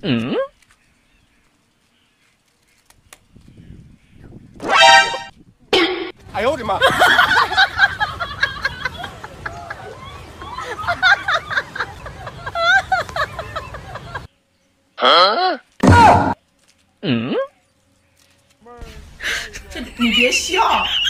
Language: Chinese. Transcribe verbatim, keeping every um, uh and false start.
嗯。 哎呦我的妈！ 啊？嗯？ 这你别笑。